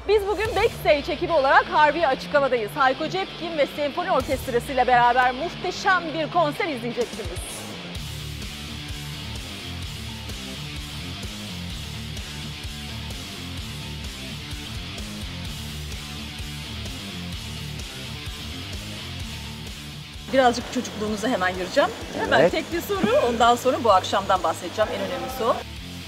Biz bugün Backstage ekibi olarak Harbiye Açık Hava'dayız. Hayko Cepkin ve Senfoni Orkestrası ile beraber muhteşem bir konser izleyeceksiniz. Birazcık çocukluğunuza hemen gireceğim. Hemen Evet. tek bir soru, ondan sonra bu akşamdan bahsedeceğim. En önemlisi o.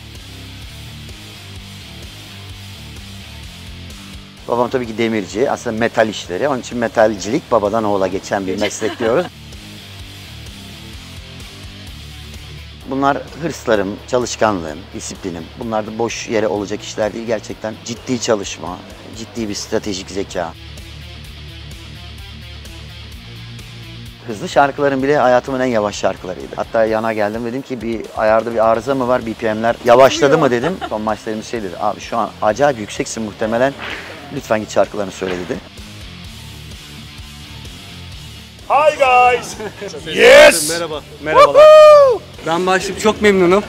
Babam tabii ki demirci, aslında metal işleri. Onun için metalcilik babadan oğula geçen bir meslek diyoruz. Bunlar hırslarım, çalışkanlığım, disiplinim. Bunlar da boş yere olacak işler değil. Gerçekten ciddi çalışma, ciddi bir stratejik zeka. Hızlı şarkılarım bile hayatımın en yavaş şarkılarıydı. Hatta yana geldim, dedim ki bir ayarda bir arıza mı var, BPM'ler yavaşladı mı dedim. Son maçlarımız şey dedi, abi şu an acayip yükseksin muhtemelen. Lütfen git şarkılarını söyle dedi. Hi guys. Yes. Merhaba. Merhabalar. Ben başlayıp çok memnunum.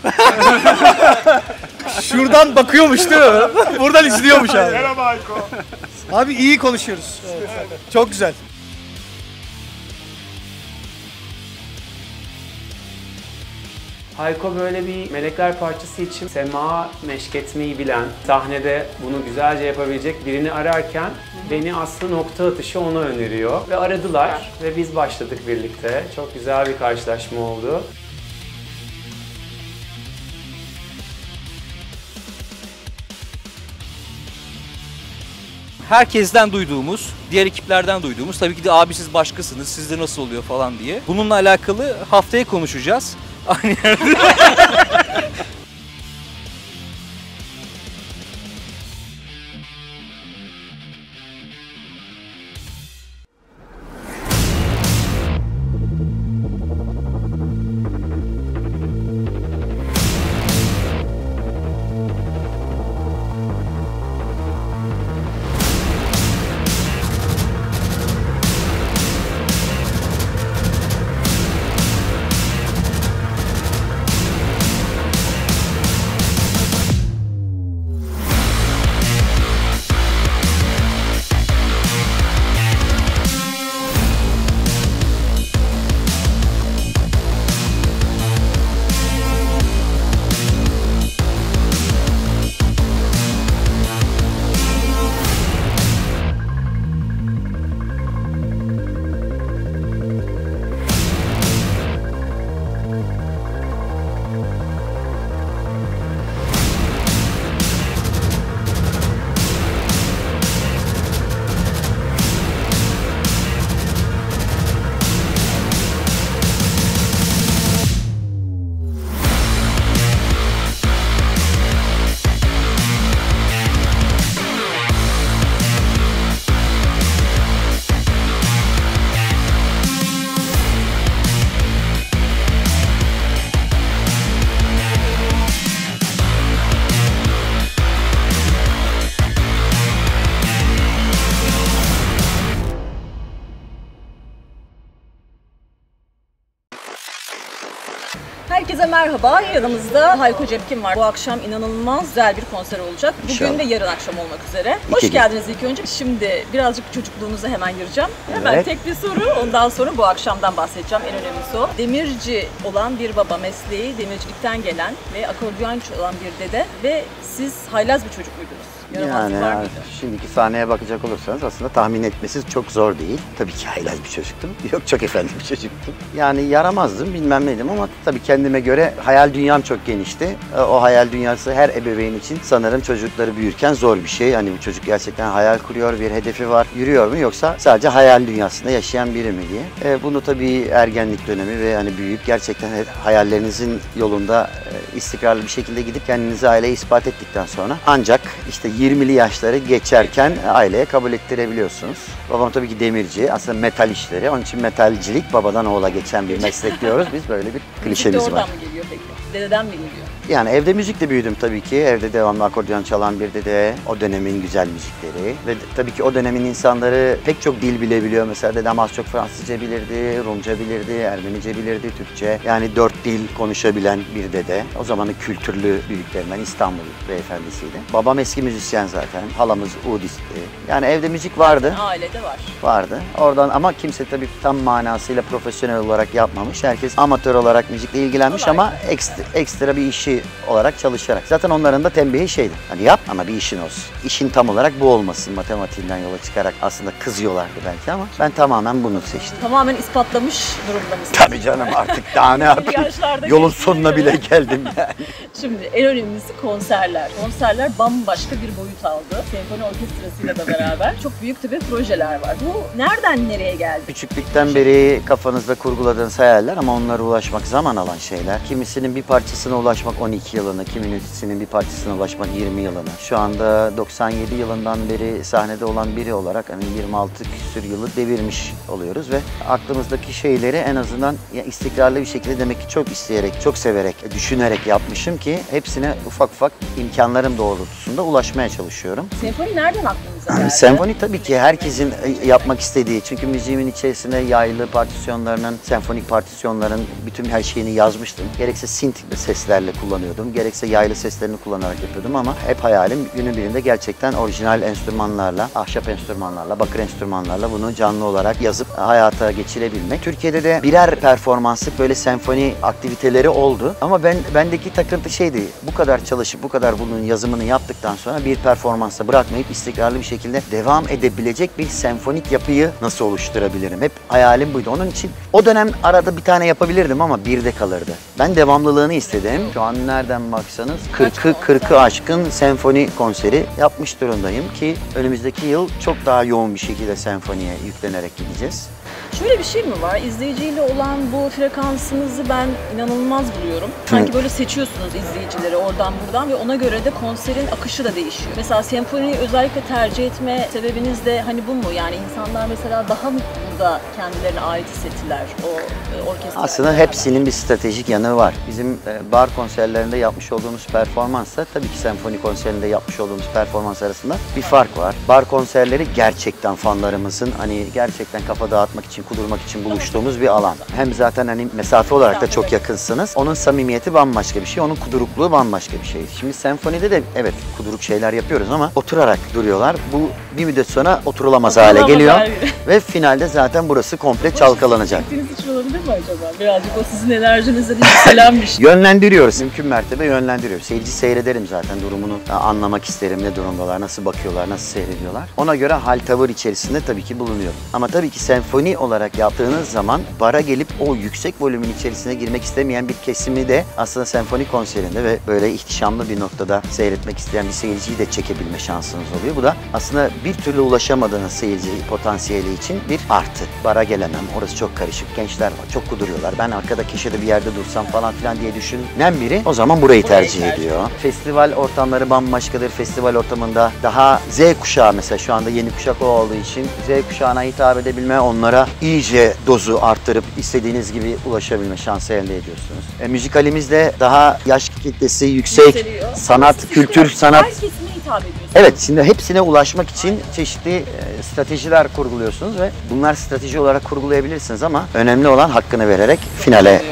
Şuradan bakıyormuş değil mi? Buradan izliyormuş abi. Merhaba Hayko. Abi iyi konuşuyoruz. Evet. Çok güzel. Hayko böyle bir melekler parçası için sema meşk etmeyi bilen, sahnede bunu güzelce yapabilecek birini ararken beni aslında nokta atışı ona öneriyor. Ve aradılar ve biz başladık birlikte. Çok güzel bir karşılaşma oldu. Herkesten duyduğumuz, diğer ekiplerden duyduğumuz, tabii ki de abi siz başkasınız, sizde nasıl oluyor falan diye. Bununla alakalı haftaya konuşacağız. Aynı yerde. Herkese merhaba. Yanımızda Hayko Cepkin var. Bu akşam inanılmaz güzel bir konser olacak. Bugün İnşallah. ve yarın akşam olmak üzere. Hoş gün. geldiniz ilk önce. Şimdi birazcık çocukluğunuza hemen gireceğim. Hemen Evet. tek bir soru, ondan sonra bu akşamdan bahsedeceğim. En önemlisi o. Demirci olan bir baba, mesleği demircilikten gelen ve akordeon olan bir dede ve siz haylaz bir çocuk muydunuz? Yaramazlık var mıydı? Şimdiki sahneye bakacak olursanız aslında tahmin etmesi çok zor değil. Tabii ki haylaz bir çocuktum. Yok, çok efendi bir çocuktum. Yani yaramazdım, bilmem neydim ama tabii kendime göre hayal dünyam çok genişti. O hayal dünyası her ebeveyn için sanırım çocukları büyürken zor bir şey. Hani bu çocuk gerçekten hayal kuruyor, bir hedefi var, yürüyor mu, yoksa sadece hayal dünyasında yaşayan biri mi diye. Bunu tabii ergenlik dönemi ve hani büyüyüp gerçekten hayallerinizin yolunda istikrarlı bir şekilde gidip kendinizi aileye ispat ettikten sonra ancak işte 20'li yaşları geçerken aileye kabul ettirebiliyorsunuz. Babam tabii ki demirci, aslında metal işleri. Onun için metalcilik babadan oğula geçen bir meslek diyoruz. Biz böyle bir Müzik de klişemiz oradan var. mı geliyor peki? Dededen mi geliyor? Yani evde müzikle büyüdüm tabii ki. Evde devamlı akordeon çalan bir dede, o dönemin güzel müzikleri. Ve tabii ki o dönemin insanları pek çok dil bilebiliyor. Mesela dedem az çok Fransızca bilirdi, Rumca bilirdi, Ermenice bilirdi, Türkçe. Yani 4 dil konuşabilen bir dede. O zamanın kültürlü büyüklerinden, İstanbul beyefendisiydi. Babam eski müzisyen zaten. Halamız Udisti. Yani evde müzik vardı. Ailede var. Vardı. Oradan ama kimse tabii tam manasıyla profesyonel olarak yapmamış. Herkes amatör olarak müzikle ilgilenmiş ama ekstra bir işi olarak çalışarak. Zaten onların da tembihi şeydi. Hani yap ama bir işin olsun. İşin tam olarak bu olmasın. Matematiğinden yola çıkarak aslında kızıyorlardı belki ama ben tamamen bunu seçtim. Tamamen ispatlamış durumda mısınız? Tabii canım artık daha ne yapayım. Yaşlarda Yolun geçti. sonuna bile geldim yani. Şimdi en önemlisi konserler. Konserler bambaşka bir boyut aldı. Senfoni orkestrasıyla da beraber çok büyük tabii projeler var. Bu nereden nereye geldi? Küçüklükten beri kafanızda kurguladığınız hayaller ama onlara ulaşmak zaman alan şeyler. Kimisinin bir parçasına ulaşmak 12 yılını, kimisinin bir parçasına ulaşmak 20 yılını. Şu anda 97 yılından beri sahnede olan biri olarak hani 26 küsür yılı devirmiş oluyoruz ve aklımızdaki şeyleri en azından istikrarlı bir şekilde demek ki çok isteyerek, çok severek, düşünerek yapmışım ki hepsine ufak ufak imkanlarım doğrultusunda ulaşmaya çalışıyorum. Senfoni nereden aklınıza geldi? Senfoni tabii ki herkesin yapmak istediği. Çünkü müziğimin içerisinde yaylı partisyonlarının, senfonik partisyonların bütün her şeyini yazmıştım. Gerekse synth seslerle kullanıyordum, gerekse yaylı seslerini kullanarak yapıyordum ama hep hayalim günün birinde gerçekten orijinal enstrümanlarla, ahşap enstrümanlarla, bakır enstrümanlarla bunu canlı olarak yazıp hayata geçirebilmek. Türkiye'de de birer performanslık böyle senfoni aktiviteleri oldu ama bendeki takıntı şeydi, bu kadar çalışıp bu kadar bunun yazımını yaptıktan sonra bir performansa bırakmayıp istikrarlı bir şekilde devam edebilecek bir senfonik yapıyı nasıl oluşturabilirim? Hep hayalim buydu. Onun için o dönem arada bir tane yapabilirdim ama bir de kalırdı. Ben devamlılığını istedim. Şu an nereden baksanız 40'ı aşkın senfoni konseri yapmış durumdayım ki önümüzdeki yıl çok daha yoğun bir şekilde senfoniye yüklenerek gideceğiz. Şöyle bir şey mi var? İzleyiciyle olan bu frekansınızı ben inanılmaz buluyorum. Sanki böyle seçiyorsunuz izleyicileri oradan buradan ve ona göre de konserin akışı da değişiyor. Mesela senfoniyi özellikle tercih etme sebebiniz de hani bu mu? Yani insanlar mesela daha mı burada kendilerine ait hissettiler o orkestra? Aslında hepsinin bir stratejik yanı var. Bizim bar konserlerinde yapmış olduğumuz performansla tabii ki senfoni konserinde yapmış olduğumuz performans arasında bir fark var. Bar konserleri gerçekten fanlarımızın hani gerçekten kafa dağıtmak için, kudurmak için buluştuğumuz bir alan. Hem zaten hani mesafe olarak da çok yakınsınız. Onun samimiyeti bambaşka bir şey, onun kudurukluğu bambaşka bir şey. Şimdi senfonide de evet kuduruk şeyler yapıyoruz ama oturarak duruyorlar. Bu bir müddet sonra oturulamaz hale geliyor ve finalde zaten burası komple çalkalanacak. Hissettiğiniz için olabilir mi acaba? Birazcık o sizin enerjinizle yükselenmiş. Yönlendiriyoruz. Mümkün mertebe yönlendiriyoruz. Seyirci seyrederim zaten durumunu anlamak isterim. Ne durumdalar, nasıl bakıyorlar, nasıl seyrediyorlar. Ona göre hal tavır içerisinde tabii ki bulunuyorum. Ama tabii ki senfoni olarak yaptığınız zaman bara gelip o yüksek volümün içerisine girmek istemeyen bir kesimi de aslında senfoni konserinde ve böyle ihtişamlı bir noktada seyretmek isteyen bir seyirciyi de çekebilme şansınız oluyor. Bu da aslında bir türlü ulaşamadığınız seyirci potansiyeli için bir artı. Bara gelemem, orası çok karışık, gençler var, çok kuduruyorlar. Ben arkada köşede bir yerde dursam falan filan diye düşünen biri o zaman burayı tercih ediyor. Festival ortamları bambaşkadır. Festival ortamında daha Z kuşağı mesela şu anda yeni kuşak o olduğu için Z kuşağına hitap edebilme, onlara iyice dozu arttırıp istediğiniz gibi ulaşabilme şansı elde ediyorsunuz. Müzikalimizde daha yaş kitlesi yüksek, Yükseliyor. sanat, kültür, sanat. Her kesime hitap ediyorsunuz. Evet, şimdi hepsine ulaşmak için çeşitli stratejiler kurguluyorsunuz ve bunlar strateji olarak kurgulayabilirsiniz ama önemli olan hakkını vererek finale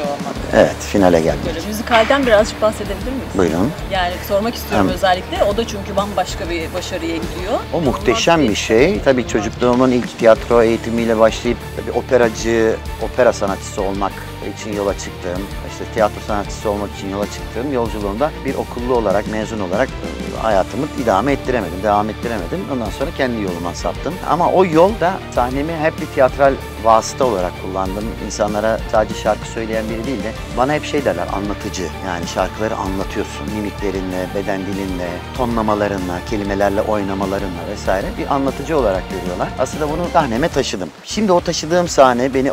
gelmek. Böyle müzikalden birazcık bahsedebilir miyiz? Buyurun. Yani sormak istiyorum Tamam. özellikle. O da çünkü bambaşka bir başarıya gidiyor. O muhteşem bir şey. Tabii çocukluğumun ilk tiyatro eğitimiyle başlayıp tabii operacı, opera sanatçısı olmak için yola çıktığım, işte tiyatro sanatçısı olmak için yola çıktığım yolculuğumda bir okullu olarak, mezun olarak hayatımı idame ettiremedim, devam ettiremedim. Ondan sonra kendi yoluma saptım. Ama o yolda sahnemi hep bir tiyatral vasıta olarak kullandım. İnsanlara sadece şarkı söyleyen biri değil de bana hep şey derler, anlatıcı. Yani şarkıları anlatıyorsun. Mimiklerinle, beden dilinle, tonlamalarınla, kelimelerle oynamalarınla vesaire bir anlatıcı olarak görüyorlar. Aslında bunu sahneme taşıdım. Şimdi o taşıdığım sahne beni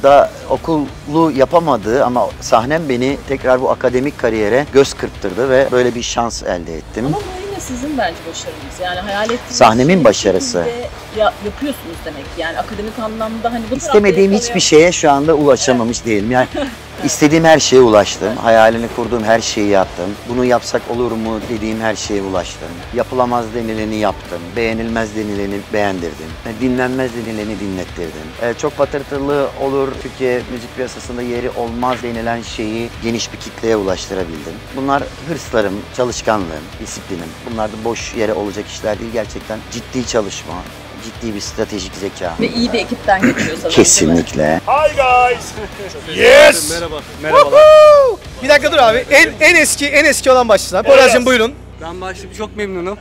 okullu yapamadı ama sahnem beni tekrar bu akademik kariyere göz kırptırdı ve böyle bir şans elde ettim. Ama bu yine sizin bence başarınız. Yani hayal ettiğiniz Sahnemin şey başarısı. bir şekilde yapıyorsunuz demek ki. Yani akademik anlamda hani bu İstemediğim hiçbir şeye şu anda ulaşamamış değilim. Yani istediğim her şeye ulaştım. Hayalini kurduğum her şeyi yaptım. Bunu yapsak olur mu dediğim her şeye ulaştım. Yapılamaz denileni yaptım. Beğenilmez denileni beğendirdim. Dinlenmez denileni dinlettirdim. Çok patırtılı olur, Türkiye müzik piyasasında yeri olmaz denilen şeyi geniş bir kitleye ulaştırabildim. Bunlar hırslarım, çalışkanlığım, disiplinim. Bunlar da boş yere olacak işler değil. Gerçekten ciddi çalışma, ciddi bir stratejik zeka. Ve iyi bir ekipten geçiyor sanırım. Kesinlikle. Hi guys. Yes. Merhabalar. Bir dakika dur abi. En eski olan başlasın. Poyraz'cığım buyurun. Ben başlayıp çok memnunum.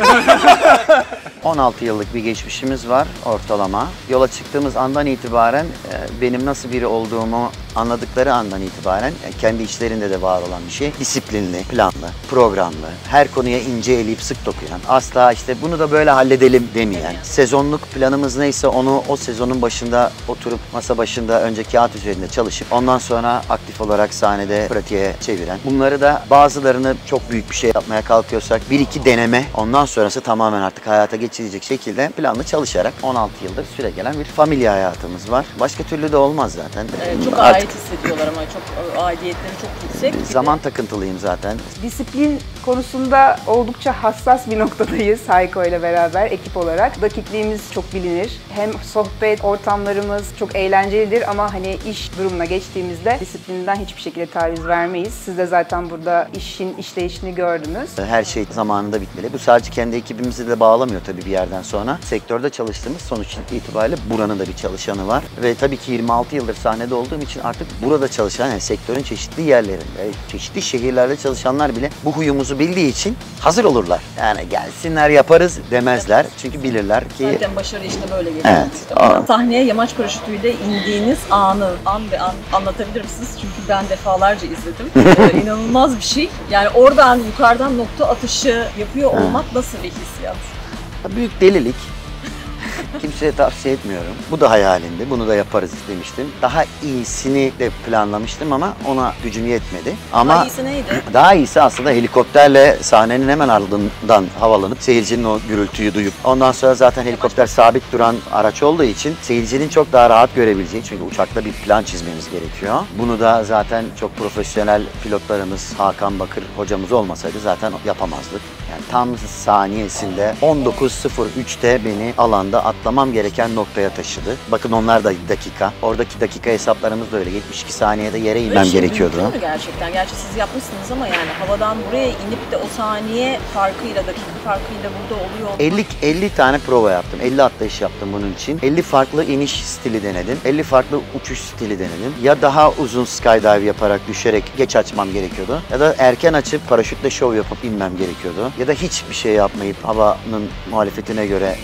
16 yıllık bir geçmişimiz var ortalama. Yola çıktığımız andan itibaren benim nasıl biri olduğumu anladıkları andan itibaren kendi içlerinde de var olan bir şey. Disiplinli, planlı, programlı, her konuya ince eleyip sık dokuyan, asla işte bunu da böyle halledelim demeyen, sezonluk planımız neyse onu o sezonun başında oturup masa başında önce kağıt üzerinde çalışıp ondan sonra aktif olarak sahnede pratiğe çeviren. Bunları da bazılarını çok büyük bir şey yapmaya kalkıyorsak 1-2 deneme, ondan sonrası tamamen artık hayata geçirecek şekilde planlı çalışarak 16 yıldır süregelen bir familya hayatımız var. Başka türlü de olmaz zaten. Çok ait hissediyorlar ama çok aidiyetleri çok yüksek. Zaman takıntılıyım zaten. Disiplin konusunda oldukça hassas bir noktadayız Hayko ile beraber ekip olarak. Dakikliğimiz çok bilinir. Hem sohbet ortamlarımız çok eğlencelidir ama hani iş durumuna geçtiğimizde disiplinden hiçbir şekilde taviz vermeyiz. Siz de zaten burada işin işleyişini gördünüz. Her şey zamanında bitmeli. Bu sadece kendi ekibimizi de bağlamıyor tabii bir yerden sonra. Sektörde çalıştığımız sonuç itibariyle buranın da bir çalışanı var. Ve tabii ki 26 yıldır sahnede olduğum için artık burada çalışan, yani sektörün çeşitli yerlerinde, çeşitli şehirlerde çalışanlar bile bu huyumuzu bildiği için hazır olurlar. Yani gelsinler yaparız demezler. Çünkü bilirler ki... Zaten başarı işte böyle geliyor. Evet. Sahneye yamaç paraşütüyle indiğiniz anı, an be an anlatabilir misiniz? Çünkü ben defalarca izledim. İnanılmaz bir şey. Yani oradan yukarıdan nokta atışı yapıyor olmak nasıl bir hissiyat? Büyük delilik. Kimseye tavsiye etmiyorum. Bu da hayalimdi. Bunu da yaparız demiştim. Daha iyisini de planlamıştım ama ona gücüm yetmedi. Ama daha iyisi neydi? Daha iyisi aslında helikopterle sahnenin hemen ardından havalanıp seyircinin o gürültüyü duyup ondan sonra zaten helikopter sabit duran araç olduğu için seyircinin çok daha rahat görebileceği, çünkü uçakta bir plan çizmemiz gerekiyor. Bunu da zaten çok profesyonel pilotlarımız Hakan Bakır hocamız olmasaydı zaten yapamazdık. Yani tam saniyesinde 19.03'te beni alanda atlamam gereken noktaya taşıdı. Bakın onlar da dakika. Oradaki dakika hesaplarımız da öyle. 72 saniyede yere inmem gerekiyordu. Mümkün mü gerçekten? Gerçi siz yapmışsınız ama yani havadan buraya inip de o saniye farkıyla, dakika farkıyla burada oluyor. 50 tane prova yaptım. 50 atlayış yaptım bunun için. 50 farklı iniş stili denedim. 50 farklı uçuş stili denedim. Ya daha uzun skydive yaparak düşerek geç açmam gerekiyordu. Ya da erken açıp paraşütle şov yapıp inmem gerekiyordu. Ya da hiçbir şey yapmayıp havanın muhalefetine göre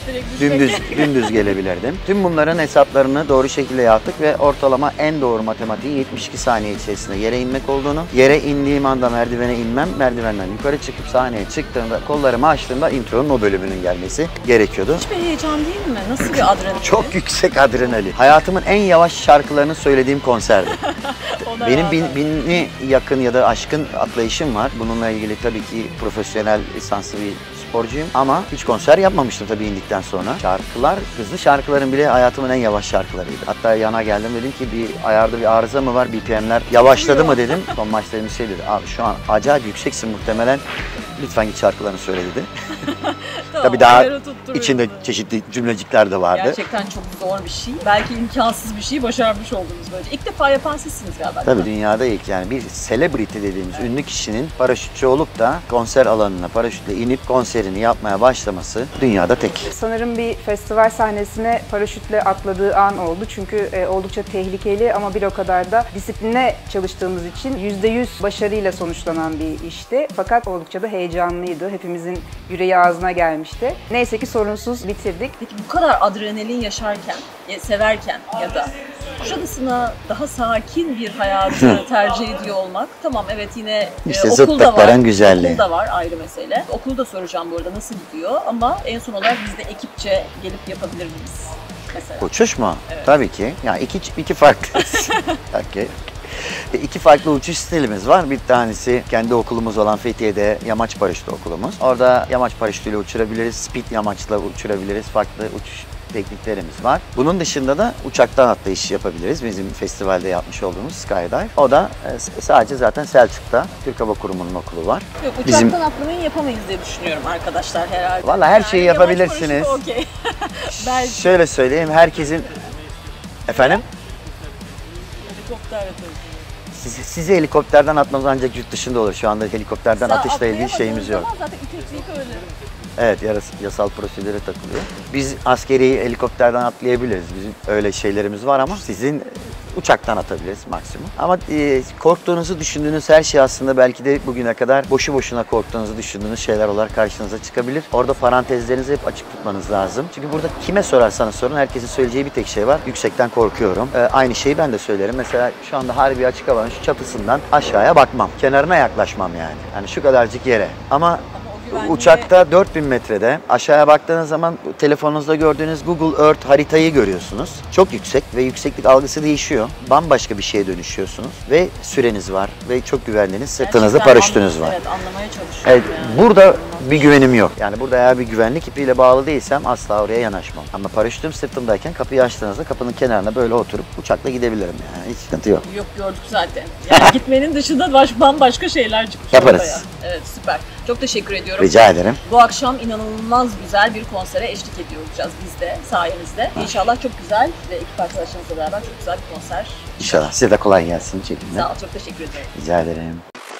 dümdüz gelebilirdim. Tüm bunların hesaplarını doğru şekilde yaptık ve ortalama en doğru matematiği 72 saniye içerisinde yere inmek olduğunu, yere indiğim anda merdivene inmem, merdivenden yukarı çıkıp sahneye çıktığımda, kollarımı açtığımda intronun o bölümünün gelmesi gerekiyordu. Hiçbir heyecan değil mi? Nasıl bir adrenalin? Çok yüksek adrenalin. Hayatımın en yavaş şarkılarını söylediğim konserdi. Benim bini yakın ya da aşkın atlayışım var. Bununla ilgili tabii ki profesyonel lisanslı bir sporcuyum ama hiç konser yapmamıştım tabii indikten sonra. Şarkılar, hızlı şarkıların bile hayatımın en yavaş şarkılarıydı. Hatta yana geldim, dedim ki bir ayarda bir arıza mı var, BPM'ler yavaşladı mı dedim. Son maçta bir şey dedi, abi şu an acayip yükseksin muhtemelen, lütfen git şarkılarını söyle dedi. Tamam, tabii daha içinde çeşitli cümlecikler de vardı. Gerçekten çok zor bir şey. Belki imkansız bir şeyi başarmış oldunuz böylece. İlk defa yapan sizsiniz galiba. Tabii dünyada ilk, yani bir celebrity dediğimiz ünlü kişinin paraşütçü olup da konser alanına paraşütle inip konserini yapmaya başlaması dünyada tek. Sanırım bir festival sahnesine paraşütle atladığı an oldu. Çünkü oldukça tehlikeli ama bir o kadar da disipline çalıştığımız için %100 başarıyla sonuçlanan bir işti. Fakat oldukça da heyecanlıydı. Hepimizin yüreği ağzına gelmişti. Neyse ki sorunsuz bitirdik. Peki bu kadar adrenalin yaşarken, severken ya da Kuşadası'na daha sakin bir hayatı tercih ediyor olmak. Tamam, evet, yine İşte okul da var. zıtlıkların güzelliği. Okul da var, ayrı mesele. Okulu da soracağım bu arada nasıl gidiyor ama en son olarak biz de ekipçe gelip yapabilir miyiz mesela? Uçuş mu? Evet. Tabii ki. Yani iki farklı. Okay. İki farklı uçuş stilimiz var. Bir tanesi kendi okulumuz olan Fethiye'de yamaç paraşütü okulumuz. Orada yamaç paraşütüyle uçurabiliriz, speed yamaçla uçurabiliriz. Farklı uçuş tekniklerimiz var. Bunun dışında da uçaktan atlayış yapabiliriz. Bizim festivalde yapmış olduğumuz Skydive. O da sadece zaten Selçuk'ta Türk Hava Kurumu'nun okulu var. Yok, uçaktan atlamayı yapamayız diye düşünüyorum arkadaşlar herhalde. Vallahi her şeyi yapabilirsiniz. Okay. Şöyle söyleyeyim, herkesin... Efendim? Helikopter yapıyoruz. Sizi helikopterden atmamız ancak yurt dışında olur. Şu anda helikopterden atışla ilgili şeyimiz yok. Zaten teknik öyle. Evet, yasal prosedüre takılıyor. Biz askeri helikopterden atlayabiliriz. Bizim öyle şeylerimiz var ama sizin uçaktan atabiliriz maksimum. Ama korktuğunuzu düşündüğünüz her şey aslında belki de bugüne kadar boşu boşuna korktuğunuzu düşündüğünüz şeyler olarak karşınıza çıkabilir. Orada parantezlerinizi hep açık tutmanız lazım. Çünkü burada kime sorarsanız sorun herkesin söyleyeceği bir tek şey var. Yüksekten korkuyorum. Aynı şeyi ben de söylerim. Mesela şu anda Harbi Açık Hava'nın şu çatısından aşağıya bakmam. Kenarına yaklaşmam yani. Yani şu kadarcık yere. Ama uçakta 4000 metrede aşağıya baktığınız zaman telefonunuzda gördüğünüz Google Earth haritayı görüyorsunuz. Çok yüksek ve yükseklik algısı değişiyor. Bambaşka bir şeye dönüşüyorsunuz ve süreniz var ve çok güvendiğiniz sırtınızda paraşütünüz var. Evet, anlamaya çalışıyorum. Evet, burada bir güvenim yok. Yani burada eğer bir güvenlik ipiyle bağlı değilsem asla oraya yanaşmam. Ama paraşütüm sırtımdayken kapıyı açtığınızda kapının kenarına böyle oturup uçakla gidebilirim yani. Hiç sıkıntı yok. Yok, gördük zaten. Yani gitmenin dışında bambaşka şeyler çıkmış. Yaparız. Ortaya. Evet, süper. Çok teşekkür ediyorum. Rica ederim. Bu akşam inanılmaz güzel bir konsere eşlik ediyor olacağız biz de sayenizde. İnşallah çok güzel ve ekip arkadaşlarınızla beraber çok güzel bir konser. İnşallah. Size de kolay gelsin çekimde. Sağ ol, çok teşekkür ederim. Rica ederim.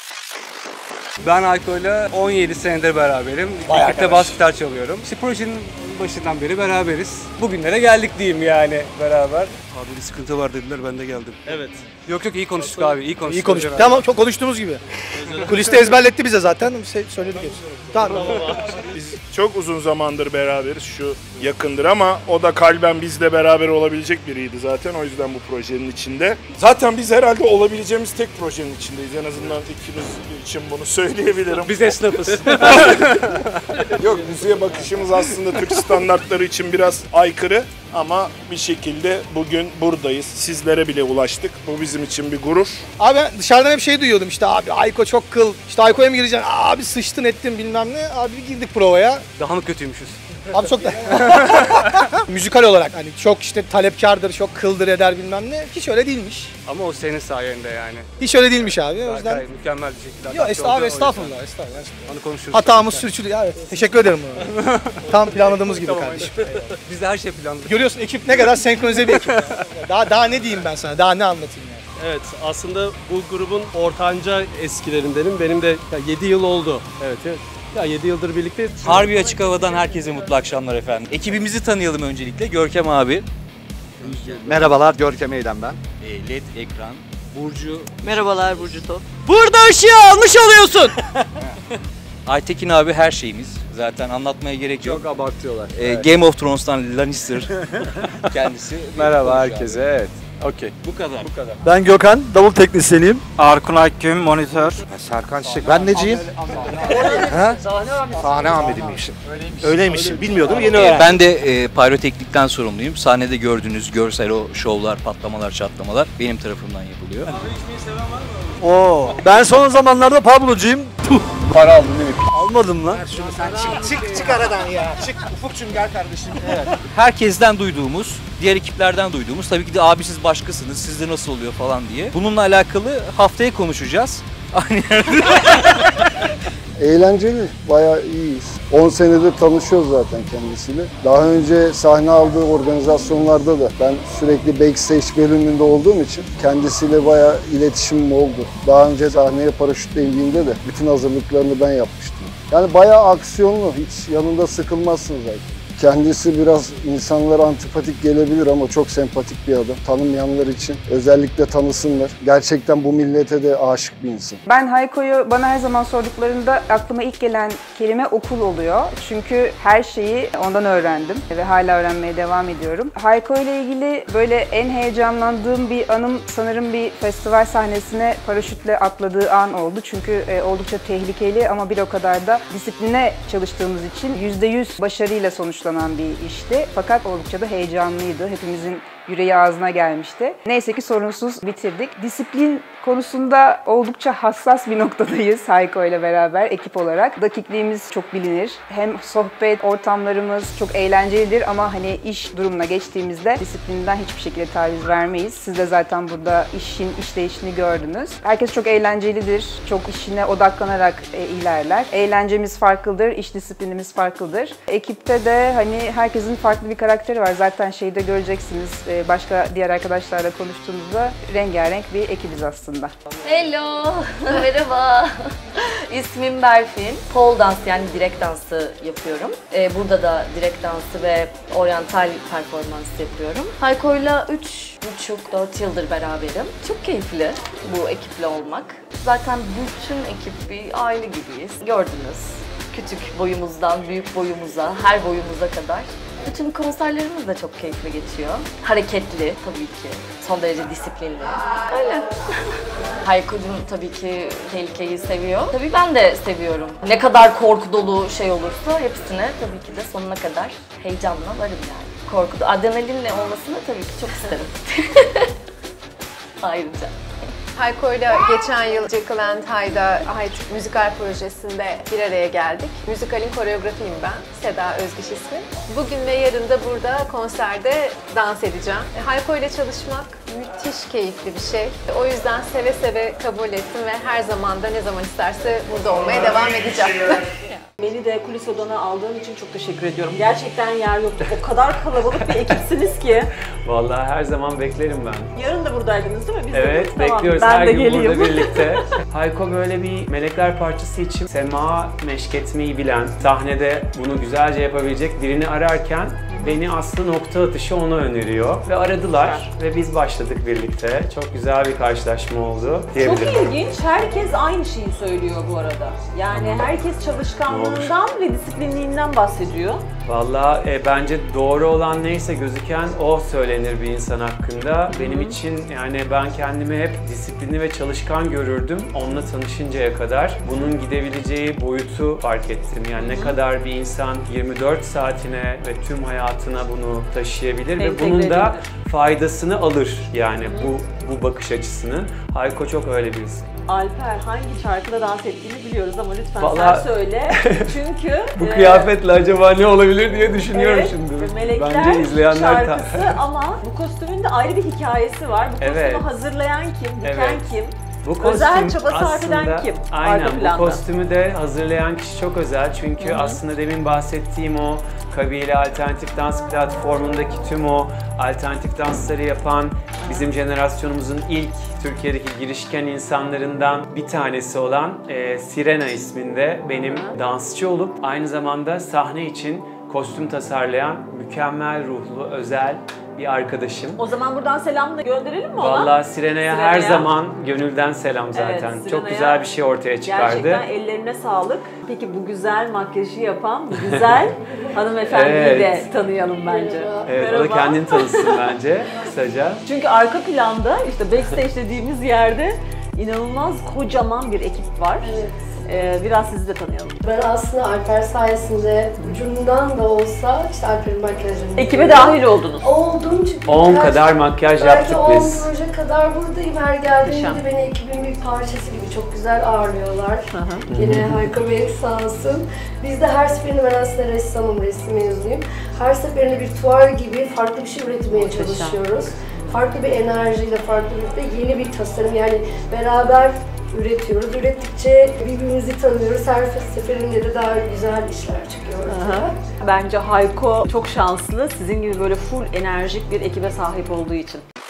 Ben Ayko'yla 17 senedir beraberim. Birlikte bas gitar çalıyorum. İşte projenin başından beri beraberiz. Bugünlere geldik diyeyim yani beraber. Abi bir sıkıntı var dediler, ben de geldim. Evet. Yok iyi konuştuk abi, iyi konuştuk. İyi konuştuk. Tamam, çok konuştuğumuz gibi. Kuliste ezberletti bize zaten. Söyledik hepsini. Tamam. Biz çok uzun zamandır beraberiz. Şu yakındır ama o da kalben bizle beraber olabilecek biriydi zaten. O yüzden bu projenin içinde. Zaten biz herhalde olabileceğimiz tek projenin içindeyiz. En azından ikimiz için bunu söyleyebilirim. Biz esnafız. Yok, müziğe bakışımız aslında Türk standartları için biraz aykırı. Ama bir şekilde bugün buradayız. Sizlere bile ulaştık. Bu bizim için bir gurur. Abi ben dışarıdan hep şey duyuyordum işte, abi Ayko çok kıl. İşte Ayko'ya mı gireceksin? Abi sıçtın ettin bilmem ne. Abi girdik provaya. Daha mı kötüymüşüz? Abi çok da müzikal olarak hani çok işte talepkardır, çok kıldır eder bilmem ne. Hiç öyle değilmiş. Ama o senin sayende yani. Hiç öyle değilmiş abi. O yüzden... Mükemmel bir şekilde. Yok estağfurullah. Onu konuşuruz. Hatamız sürçülü. Evet. Teşekkür ederim. Tam planladığımız gibi Tamam. kardeşim. Biz de her şey planladık. Görüyorsun ekip ne kadar senkronize bir ekip. Daha ne diyeyim ben sana? Daha ne anlatayım yani? Evet, aslında bu grubun ortanca eskilerindenim. Benim de 7 yıl oldu. Evet. Ya 7 yıldır birlikteyiz. Harbi Açık Hava'dan herkese mutlu akşamlar efendim. Ekibimizi tanıyalım öncelikle. Görkem abi. Merhabalar, Görkem Eylem ben. LED ekran. Burcu. Merhabalar, Burcu Top. Burada ışığı almış oluyorsun. Aytekin abi her şeyimiz. Zaten anlatmaya gerek yok. Çok abartıyorlar. Evet. Game of Thrones'tan Lannister kendisi. Merhaba herkese, evet. Okey. Bu kadar. Ben Gökhan, davul teknisyeniyim. Arkun Akgün, monitör. Serkan Şık. Ben neciyim? Sahne Ahmet'iymişim. Öyleymişim. Bilmiyordum, yeni öğrendim. Ben de pyroteknikten sorumluyum. Sahnede gördüğünüz görsel o şovlar, patlamalar, çatlamalar benim tarafımdan yapılıyor. Oo. Ben son zamanlarda Pablo'cuyum. Para aldın değil mi? Almadım lan. Şunu sen çık aradan ya. Çık Ufuk'cum gel kardeşim. Evet. Herkesten duyduğumuz, diğer ekiplerden duyduğumuz, tabii ki de abi siz başkasınız, sizde nasıl oluyor falan diye. Bununla alakalı haftaya konuşacağız. Eğlenceli, bayağı iyiyiz. 10 senedir tanışıyoruz zaten kendisiyle. Daha önce sahne aldığı organizasyonlarda da ben sürekli backstage bölümünde olduğum için kendisiyle bayağı iletişimim oldu. Daha önce sahneye paraşütle indiğinde de bütün hazırlıklarını ben yapmıştım. Yani bayağı aksiyonlu, hiç yanında sıkılmazsınız zaten. Kendisi biraz insanlara antipatik gelebilir ama çok sempatik bir adam. Tanımayanlar için özellikle tanısınlar. Gerçekten bu millete de aşık bir insan. Ben Hayko'yu bana her zaman sorduklarında aklıma ilk gelen kelime okul oluyor. Çünkü her şeyi ondan öğrendim ve hala öğrenmeye devam ediyorum. Hayko ile ilgili böyle en heyecanlandığım bir anım sanırım bir festival sahnesine paraşütle atladığı an oldu. Çünkü oldukça tehlikeli ama bir o kadar da disipline çalıştığımız için %100 başarıyla sonuçlanan bir işti. Fakat oldukça da heyecanlıydı. Hepimizin yüreği ağzına gelmişti. Neyse ki sorunsuz bitirdik. Disiplin konusunda oldukça hassas bir noktadayız Hayko ile beraber ekip olarak. Dakikliğimiz çok bilinir. Hem sohbet ortamlarımız çok eğlencelidir ama hani iş durumuna geçtiğimizde disiplinden hiçbir şekilde taviz vermeyiz. Siz de zaten burada işin işleyişini gördünüz. Herkes çok eğlencelidir. Çok işine odaklanarak ilerler. Eğlencemiz farklıdır, iş disiplinimiz farklıdır. Ekipte de hani herkesin farklı bir karakteri var. Zaten şeyde göreceksiniz. Başka diğer arkadaşlarla konuştuğumuzda rengarenk bir ekibiz aslında. Hello, merhaba. İsmim Berfin. Pole dans yani direkt dansı yapıyorum. Burada da direkt dansı ve oryantal performans yapıyorum. Hayko'yla 3,5-4 yıldır beraberim. Çok keyifli bu ekiple olmak. Zaten bütün ekip bir aile gibiyiz. Gördünüz. Küçük boyumuzdan büyük boyumuza, her boyumuza kadar. Bütün konserlerimiz de çok keyifli geçiyor. Hareketli tabii ki. Son derece disiplinli. Öyle. Hayko'cum tabii ki tehlikeyi seviyor. Tabii ben de seviyorum. Ne kadar korku dolu şey olursa hepsine tabii ki de sonuna kadar heyecanla varım yani. Korku, adrenalinle olmasını tabii ki çok isterim. Ayrıca. Hayko'yla geçen yıl Jekyll and Hyde'a ait müzikal projesinde bir araya geldik. Müzikalin koreografiyim ben, Seda Özgeç ismi. Bugün ve yarın da burada konserde dans edeceğim. Hayko'yla çalışmak müthiş keyifli bir şey. O yüzden seve seve kabul ettim ve her zaman da ne zaman isterse burada olmaya devam edeceğim. Beni de kulis odana aldığın için çok teşekkür ediyorum. Gerçekten yer yoktu. O kadar kalabalık bir ekipsiniz ki. Vallahi her zaman beklerim ben. Yarın da buradaydınız değil mi? Biz Evet, de bekliyoruz tamam, her ben gün geleyim. burada birlikte. Hayko böyle bir melekler parçası için sema meşketmeyi bilen, sahnede bunu güzelce yapabilecek birini ararken beni aslında nokta atışı ona öneriyor. Ve aradılar ve biz başladık birlikte. Çok güzel bir karşılaşma oldu diyebilirim. Çok ilginç. Herkes aynı şeyi söylüyor bu arada. Yani herkes çalışkanlığından ve disiplinliğinden bahsediyor. Vallahi bence doğru olan neyse gözüken o söylenir bir insan hakkında. Benim için yani ben kendimi hep disiplinli ve çalışkan görürdüm onunla tanışıncaya kadar. Bunun gidebileceği boyutu fark ettim. Yani ne kadar bir insan 24 saatine ve tüm hayatına bunu taşıyabilir ve bunun da faydasını alır yani bu bakış açısını. Hayko çok öyle birisi. Alper hangi şarkıda dans ettiğini biliyoruz ama lütfen Vallahi... sen söyle. Çünkü bu kıyafetle acaba ne olabilir diye düşünüyorum şimdi. Melekler bence izleyenler şarkısı ama bu kostümün de ayrı bir hikayesi var. Bu kostümü hazırlayan kim, diken kim? Bu kostüm özel çaba sarf eden kim? Aynen, bu kostümü de hazırlayan kişi çok özel çünkü aslında demin bahsettiğim o kabile alternatif dans platformundaki tüm o alternatif dansları yapan bizim jenerasyonumuzun ilk Türkiye'deki girişken insanlarından bir tanesi olan Sirena isminde benim dansçı olup aynı zamanda sahne için kostüm tasarlayan mükemmel ruhlu, özel bir arkadaşım. O zaman buradan selam da gönderelim mi ona? Vallahi Sirena'ya her zaman gönülden selam zaten. Evet, çok güzel bir şey ortaya çıkardı. Gerçekten ellerine sağlık. Peki bu güzel makyajı yapan bu güzel hanımefendiyi de tanıyalım bence. Evet, merhaba. o da kendini tanısın bence kısaca. Çünkü arka planda işte backstage dediğimiz yerde inanılmaz kocaman bir ekip var. Evet. Biraz sizi de tanıyalım. Ben aslında Alper sayesinde ucundan da olsa işte Alper'in makyajını... Ekibe dahil oldunuz. Oldum çünkü 10 kadar makyaj yaptık biz. Belki 10 proje kadar buradayım. Her geldiğimde beni ekibin bir parçası gibi çok güzel ağırlıyorlar. Yine Hayko Bey sağ olsun. Biz de her seferinde ben aslında ressamım, resim mezunuyum. Her seferinde bir tuval gibi farklı bir şey üretmeye çalışıyoruz. Farklı bir enerjiyle, farklı bir yeni bir tasarım yani beraber üretiyoruz. Ürettikçe birbirimizi tanıyoruz. Her seferinde de daha güzel işler çıkıyor. Bence Hayko çok şanslı. Sizin gibi böyle full enerjik bir ekibe sahip olduğu için.